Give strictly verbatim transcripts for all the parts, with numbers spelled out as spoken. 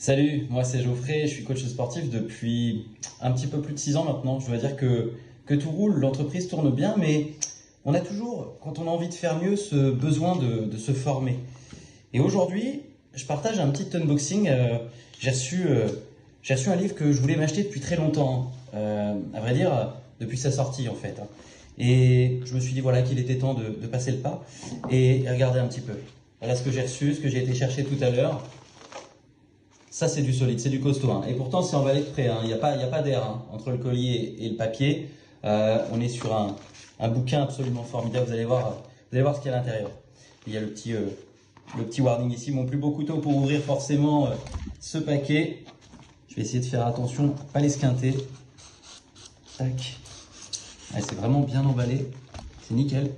Salut, moi c'est Geoffrey, je suis coach sportif depuis un petit peu plus de six ans maintenant. Je dois dire que, que tout roule, l'entreprise tourne bien, mais on a toujours, quand on a envie de faire mieux, ce besoin de, de se former. Et aujourd'hui, je partage un petit unboxing. Euh, j'ai reçu, euh, j'ai reçu un livre que je voulais m'acheter depuis très longtemps, euh, à vrai dire, depuis sa sortie en fait. Et je me suis dit voilà qu'il était temps de, de passer le pas et regarder un petit peu. Voilà ce que j'ai reçu, ce que j'ai été chercher tout à l'heure. Ça, c'est du solide, c'est du costaud. Hein. Et pourtant, c'est emballé de près. Hein. Il n'y a pas, il n'y a pas d'air hein, entre le collier et le papier. Euh, on est sur un, un bouquin absolument formidable. Vous allez voir, vous allez voir ce qu'il y a à l'intérieur. Il y a le petit, euh, le petit warning ici. Mon plus beau couteau pour ouvrir forcément euh, ce paquet. Je vais essayer de faire attention, pas l'esquinter. Tac. Ouais, c'est vraiment bien emballé. C'est nickel.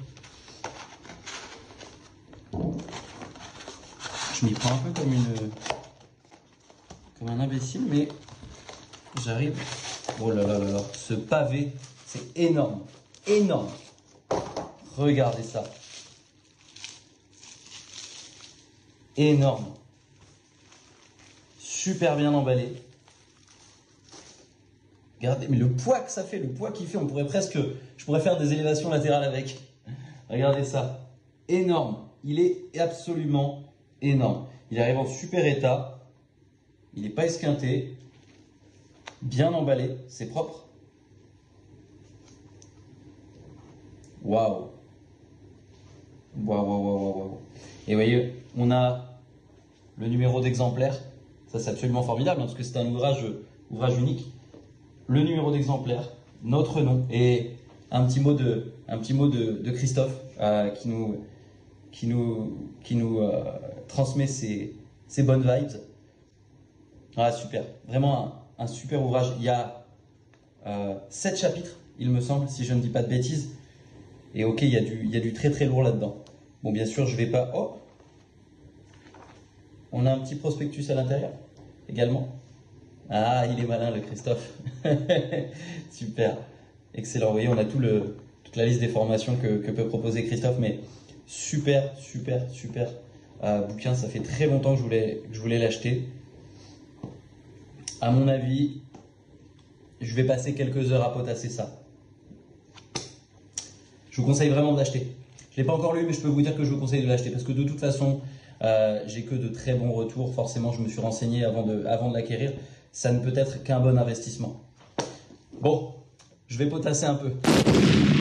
Je m'y prends un peu comme une... comme un imbécile, mais j'arrive. Oh là là là là, ce pavé, c'est énorme, énorme. Regardez ça. Énorme. Super bien emballé. Regardez, mais le poids que ça fait, le poids qu'il fait, on pourrait presque, je pourrais faire des élévations latérales avec. Regardez ça. Énorme. Il est absolument énorme. Il arrive en super état. Il n'est pas esquinté, bien emballé, c'est propre. Waouh! Waouh, waouh, waouh, waouh. Et vous voyez, on a le numéro d'exemplaire. Ça, c'est absolument formidable, hein, parce que c'est un ouvrage, ouvrage unique. Le numéro d'exemplaire, notre nom et un petit mot de, un petit mot de, de Christophe euh, qui nous, qui nous, qui nous euh, transmet ses, ses bonnes vibes. Ah, super, vraiment un, un super ouvrage. Il y a euh, sept chapitres, il me semble, si je ne dis pas de bêtises. Et ok, il y a du, il y a du très très lourd là-dedans. Bon, bien sûr, je vais pas... Oh, on a un petit prospectus à l'intérieur, également. Ah, il est malin, le Christophe. Super, excellent. Vous voyez, on a tout le, toute la liste des formations que, que peut proposer Christophe. Mais super, super, super euh, bouquin. Ça fait très longtemps que je voulais, que je voulais l'acheter. À mon avis, je vais passer quelques heures à potasser ça. Je vous conseille vraiment de l'acheter. Je ne l'ai pas encore lu, mais je peux vous dire que je vous conseille de l'acheter parce que de toute façon, euh, j'ai que de très bons retours. Forcément, je me suis renseigné avant de, avant de l'acquérir. Ça ne peut être qu'un bon investissement. Bon, je vais potasser un peu.